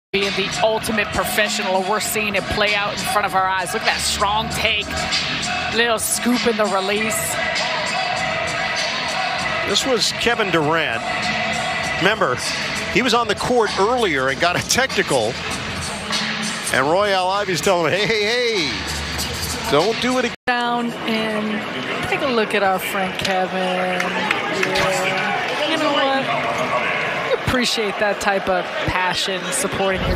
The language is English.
being the ultimate professional. We're seeing it play out in front of our eyes. Look at that strong take. Little scoop in the release. This was Kevin Durant. Remember, he was on the court earlier and got a technical. And Royal Ivey's telling him, hey, don't do it again. Down and take a look at our friend Kevin. Yeah. You know what? We appreciate that type of passion, supporting your